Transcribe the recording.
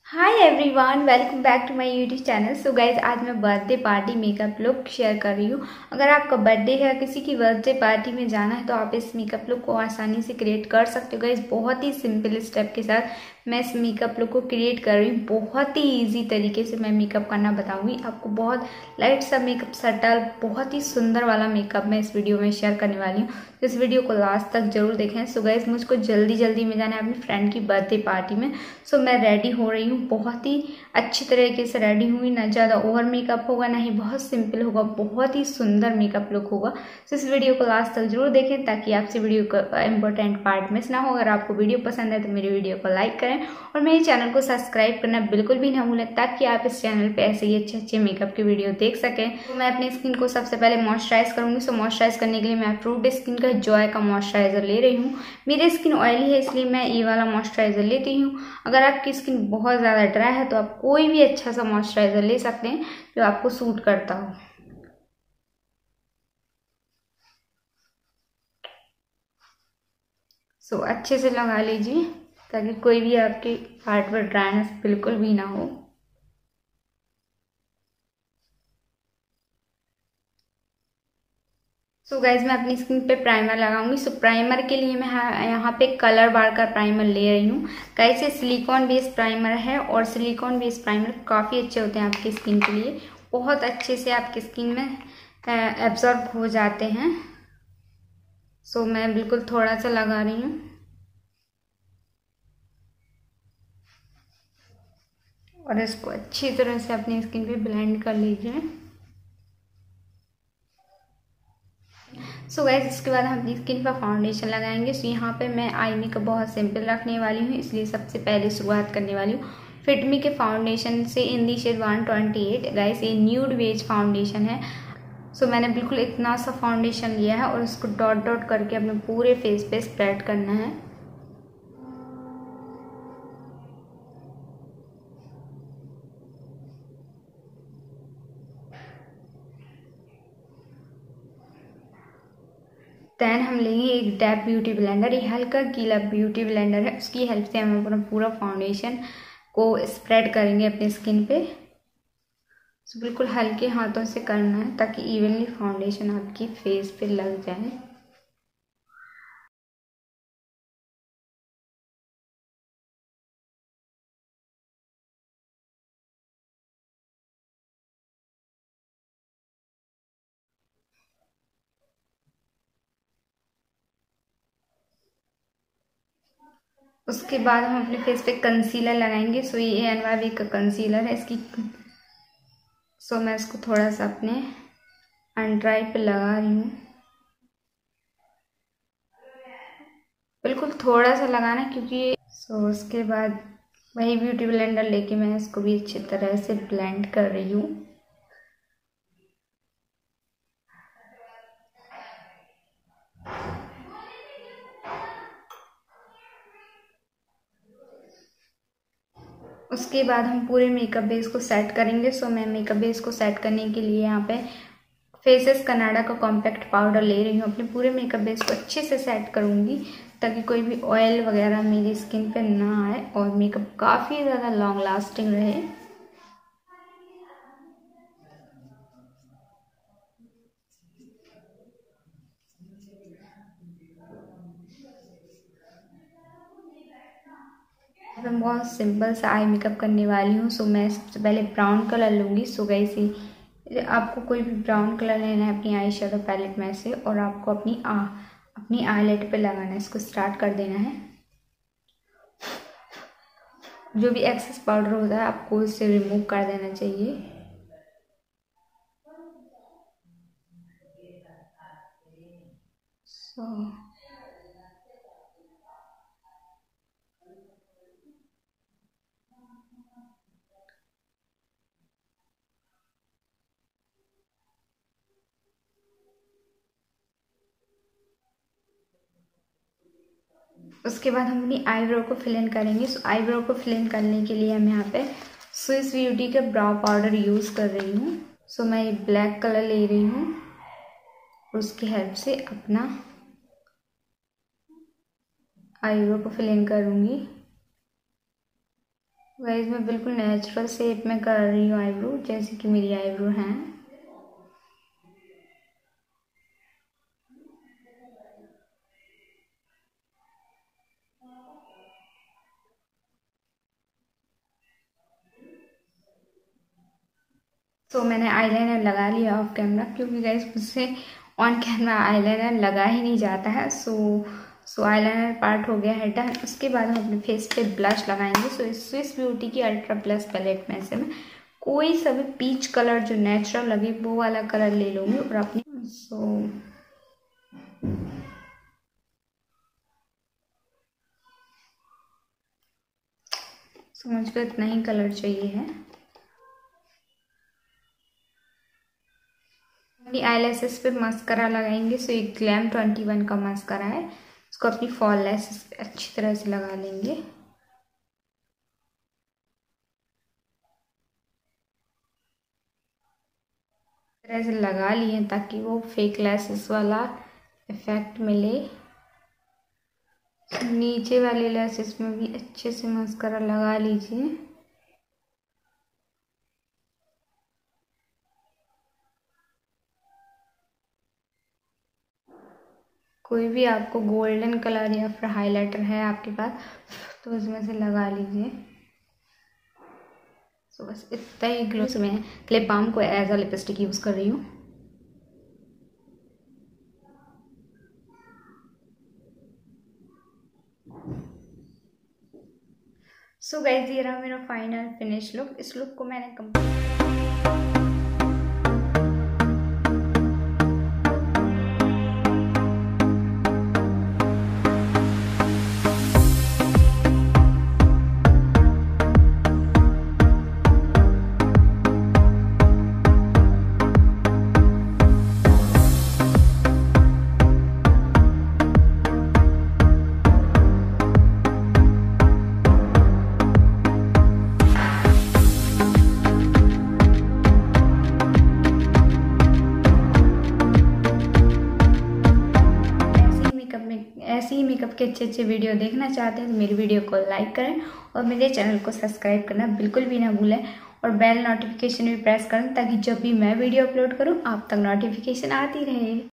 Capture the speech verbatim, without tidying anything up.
Hi everyone, welcome back to my YouTube channel. So guys, आज मैं birthday party makeup look share कर रही हूँ। अगर आपका बर्थडे है, किसी की बर्थडे पार्टी में जाना है तो आप इस मेकअप लुक को आसानी से क्रिएट कर सकते हो। गाइज, बहुत ही सिंपल स्टेप के साथ मैं इस मेकअप लुक को क्रिएट कर रही हूँ। बहुत ही ईजी तरीके से मैं मेकअप करना बताऊँगी आपको। बहुत लाइट सा मेकअप, सटल, बहुत ही सुंदर वाला मेकअप मैं इस वीडियो में शेयर करने वाली हूँ। तो इस वीडियो को लास्ट तक जरूर देखें। सो गाइज, मुझको जल्दी जल्दी में जाना है अपनी फ्रेंड की बर्थडे पार्टी में। सो मैं रेडी हो रही हूँ, बहुत ही अच्छी तरीके से रेडी हुई। ना ज़्यादा ओवर मेकअप होगा, ना ही बहुत सिंपल होगा, बहुत ही सुंदर मेकअप लुक होगा। तो इस वीडियो को लास्ट तक जरूर देखें ताकि आपसे वीडियो का इंपॉर्टेंट पार्ट मिस ना हो। अगर आपको वीडियो पसंद है तो मेरे वीडियो को लाइक करें और मेरे चैनल को सब्सक्राइब करना बिल्कुल भी ना भूलें ताकि आप इस चैनल पर ऐसे ही अच्छे अच्छे मेकअप के वीडियो देख सकें। तो मैं अपनी स्किन को सबसे पहले मॉइस्चराइज करूंगी। सो मॉइस्चराइज करने के लिए मैं फ्रूट स्किन का जॉय का मॉइस्चराइजर ले रही हूँ। मेरी स्किन ऑयली है इसलिए मैं ये वाला मॉइस्चराइजर लेती हूँ। अगर आपकी स्किन बहुत ज़्यादा ड्राई है तो आप कोई भी अच्छा सा मॉइस्चराइजर ले सकते हैं जो आपको सूट करता हो। सो अच्छे से लगा लीजिए ताकि कोई भी आपके पार्ट पर ड्राइनेस बिल्कुल भी ना हो। सो so गाइज, मैं अपनी स्किन पे प्राइमर लगाऊंगी। सो so प्राइमर के लिए मैं यहाँ पे कलर बार का प्राइमर ले रही हूँ। गाइज, ये सिलिकॉन बेस्ड प्राइमर है और सिलिकॉन बेस्ड प्राइमर काफ़ी अच्छे होते हैं आपकी स्किन के लिए। बहुत अच्छे से आपकी स्किन में एब्जॉर्ब हो जाते हैं। सो so मैं बिल्कुल थोड़ा सा लगा रही हूँ और इसको अच्छी तरह से अपनी स्किन पे ब्लेंड कर लीजिए। सो गाइस, इसके बाद हम अपनी स्किन पर फाउंडेशन लगाएंगे। सो यहाँ पे मैं आई मेकअप बहुत सिंपल रखने वाली हूँ, इसलिए सबसे पहले शुरुआत करने वाली हूँ फिटमी के फाउंडेशन से in the shade one twenty eight. Guys, ये न्यूड बेज फाउंडेशन है। सो so, मैंने बिल्कुल इतना सा फाउंडेशन लिया है और इसको डॉट डॉट करके अपने पूरे फेस पे स्प्रेड करना है। देन हम लेंगे एक डैप ब्यूटी ब्लेंडर। ये हल्का गीला ब्यूटी ब्लेंडर है, उसकी हेल्प से हम अपना पूरा फाउंडेशन को स्प्रेड करेंगे अपनी स्किन पे। सो बिल्कुल हल्के हाथों से करना है ताकि इवनली फाउंडेशन आपकी फेस पे लग जाए। उसके बाद हम अपने फेस पे कंसीलर लगाएंगे। सो ये एन वाई बी का कंसीलर है इसकी। सो मैं इसको थोड़ा सा अपने अंडर आई पे लगा रही हूँ। बिल्कुल थोड़ा सा लगाना क्योंकि सो उसके बाद वही ब्यूटी ब्लेंडर लेके मैं इसको भी अच्छी तरह से ब्लेंड कर रही हूँ। उसके बाद हम पूरे मेकअप बेस को सेट करेंगे। सो मैं मेकअप बेस को सेट करने के लिए यहाँ पे फेसेस कनाडा का कॉम्पैक्ट पाउडर ले रही हूँ। अपने पूरे मेकअप बेस को अच्छे से सेट करूँगी ताकि कोई भी ऑयल वगैरह मेरी स्किन पे ना आए और मेकअप काफ़ी ज़्यादा लॉन्ग लास्टिंग रहे। मैं बहुत सिंपल सा आई मेकअप करने वाली हूँ। सो मैं सबसे पहले ब्राउन कलर लूँगी। सो गाइस, आपको कोई भी ब्राउन कलर लेना है अपनी आई शेडो पैलेट में से और आपको अपनी आ, अपनी आईलाइट पे लगाना है। इसको स्टार्ट कर देना है। जो भी एक्सेस पाउडर होता है आपको इससे रिमूव कर देना चाहिए। सो उसके बाद हम अपनी आईब्रो को फिल इन करेंगे। सो आईब्रो को फिल इन करने के लिए हम यहाँ पे स्विस ब्यूटी का ब्राउ पाउडर यूज़ कर रही हूँ। सो मैं ये ब्लैक कलर ले रही हूँ और उसकी हेल्प से अपना आईब्रो को फिल इन करूँगी। गाइस मैं बिल्कुल नेचुरल शेप में कर रही हूँ आईब्रो, जैसे कि मेरी आईब्रो हैं। तो मैंने आईलाइनर लगा लिया ऑफ कैमरा, क्योंकि गाइस मुझसे ऑन कैमरा आईलाइनर लगा ही नहीं जाता है। सो सो आईलाइनर पार्ट हो गया है डन। उसके बाद हम अपने फेस पे ब्लश लगाएंगे। सो इस स्विस ब्यूटी की अल्ट्रा ब्लश पैलेट में से मैं कोई सा भी पीच कलर जो नेचुरल लगे वो वाला कलर ले लूँगी और अपनी सो सो मुझको इतना ही कलर चाहिए है। अपनी आईलैशेस पे मस्करा लगाएंगे। सो एक ग्लैम ट्वेंटी वन का मस्करा है, इसको अपनी फॉल लैशेस पे अच्छी तरह से लगा लेंगे। तरह से लगा लिए ताकि वो फेक लैशेस वाला इफेक्ट मिले। नीचे वाले लैशेस में भी अच्छे से मस्करा लगा लीजिए। कोई भी आपको गोल्डन कलर या फिर हाइलाइटर है आपके पास तो उसमें से लगा लीजिए। सो बस इतना ही ग्लो से मैं लिप बाम को एज अ लिपस्टिक यूज़ कर रही हूँ। सो गाइस ये रहा मेरा फाइनल फिनिश लुक। इस लुक को मैंने कंप्लीट ऐसे ही मेकअप के अच्छे अच्छे वीडियो देखना चाहते हैं तो मेरी वीडियो को लाइक करें और मेरे चैनल को सब्सक्राइब करना बिल्कुल भी ना भूलें और बेल नोटिफिकेशन भी प्रेस करें ताकि जब भी मैं वीडियो अपलोड करूं आप तक नोटिफिकेशन आती रहे।